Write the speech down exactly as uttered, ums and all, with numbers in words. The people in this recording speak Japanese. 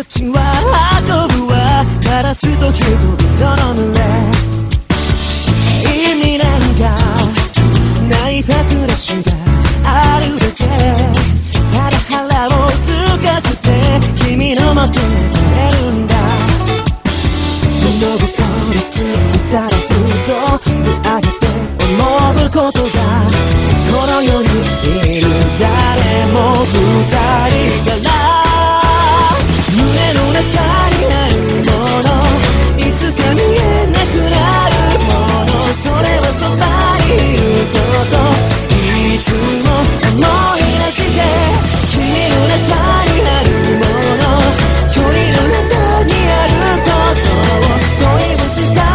ちは運ぶわガラスと人々の群れ意味なんかないさ暮らしがあるだけただ腹を空かせて君のもとに出るんだ物心ついたらふと見上げて思うことがこの世にいる誰も二人から胸の中にあるものいつか見えなくなるものそれはそばにいることいつも思い出して君の中にあるもの距離の中にあることを恋をした